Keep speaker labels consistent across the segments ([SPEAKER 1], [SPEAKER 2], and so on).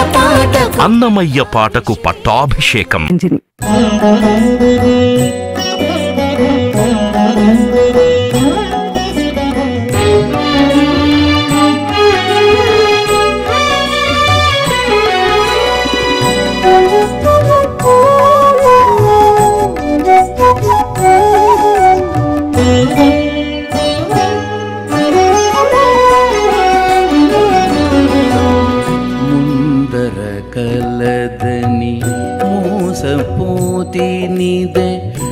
[SPEAKER 1] అన్నమయ్య పాటకు పట్టాభిషేకం.
[SPEAKER 2] ముందరగలదని మోసపోతినిదే,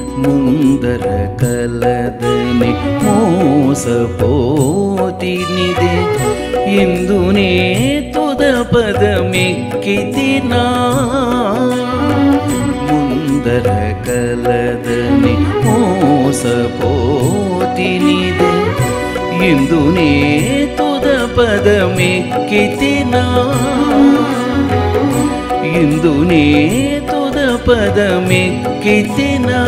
[SPEAKER 2] ముందరగలదని మోసపోతినిదే, ఇందునే తుద పదమెక్కితినా, ముందరగలదని మోసపోతినిదే, ఇందునే తుద పదమెక్కితినా, ఇందునే తుద పదమెక్కితినా.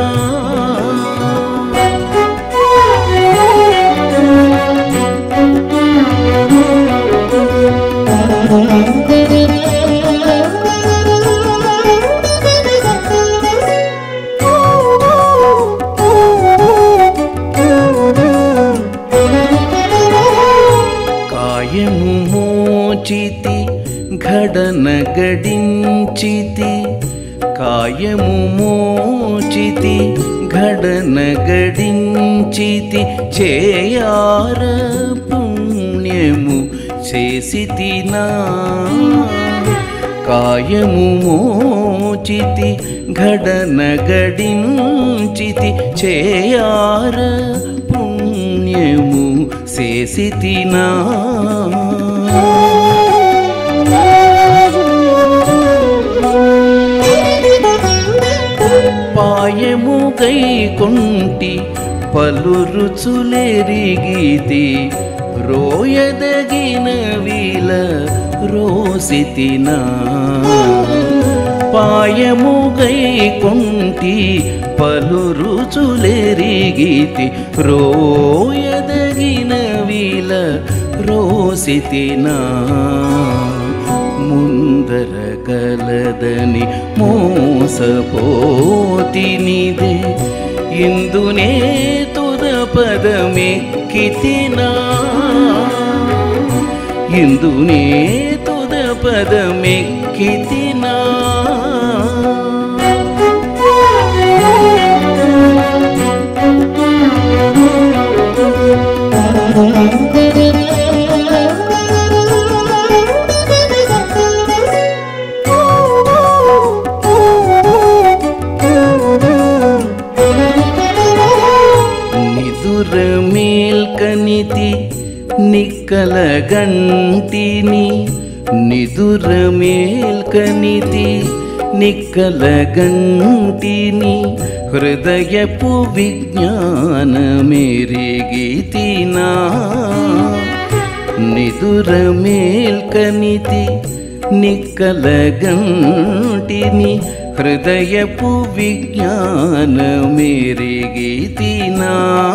[SPEAKER 2] కాయము మోచితి ఘడన గడించితి, కాయము మోచితి ఘడన గడించితి, చేయార పుణ్యము చేసితినా, కాయము మోచితి ఘడన గడించితి, చేయార పుణ్యము చేసితినా, పాయము కైకొంటి పలు రుచులెరిగితి, రోయదగిన వీల రోసితినా, పాయము కైకొంటి పలు రుచులెరిగితి, రోయదగిన వీల రోసితినా, ముందరగలదని మోసపోతినిదే, ఇందునే తుద పదమెక్కితినా, ఇందునే తుద పదమెక్కితినా. నిదురమేల్కనితి నిక్కలగంటిని, నిదురమేల్కనితి నిక్కలగంటిని, హృదయపు విజ్ఞానమెరిగితినా, నిదురమేల్కనితి నిక్కలగంటిని, హృదయపు విజ్ఞానమెరిగితినా,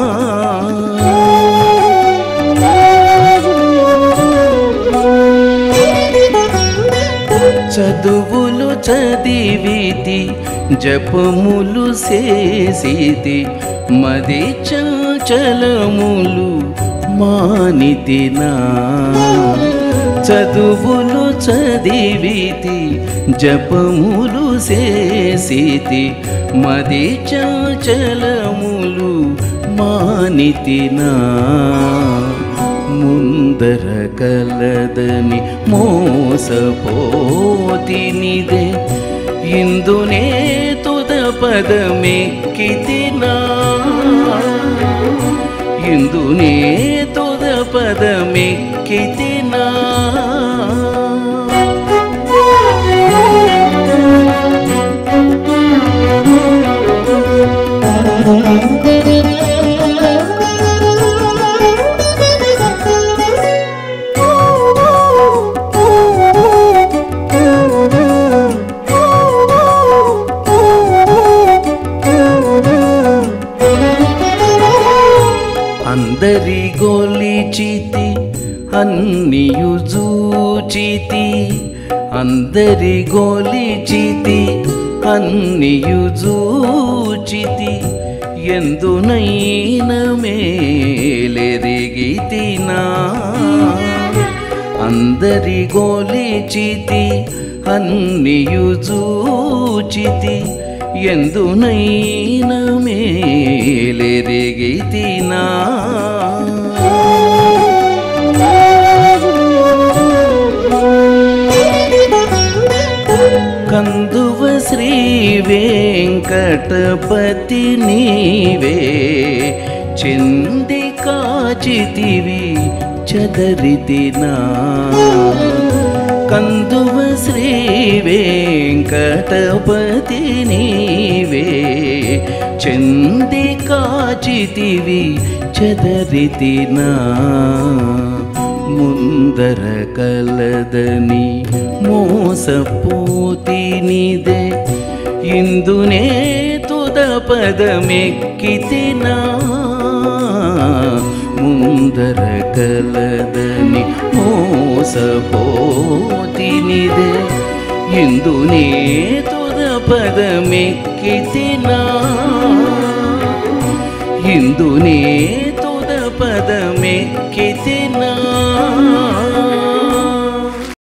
[SPEAKER 2] చదువులు చదివితి జపములు చేసితి, మది చంచలములు మానితినా, చదువులు చదివితి జపములు చేసితి, మది చంచలములు మానితినా, ముందరగలదని మోసపోతినిదే, ఇందునే తుద పదమెక్కితినా, ఇందునే తుద పదమెక్కితినా. అందరి గొలిచితి అన్నియు జూచితి, జూచితి అందరి గోలిచితి అన్నియు జూచితి ఎందునైన మేలెరిగితినా అందరి గోలిచితి అన్నియు జూచితి ఎందునైన మేలెరిగితినా కందువ శ్రీ వెంకటపతి నీవే చెంది కాచితివి చదరితినా కందువ శ్రీ వెంకటపతి నీవే చెంది కాచితివి చదరితినా ముందర కలదని మోసపోతినిదే ఇందునే తుద పదమెక్కితినా ముందర కలదని మోసపోతినిదే ఇందునే తుద పదమెక్కితినా ఇందునే తుద పదమెక్కితినా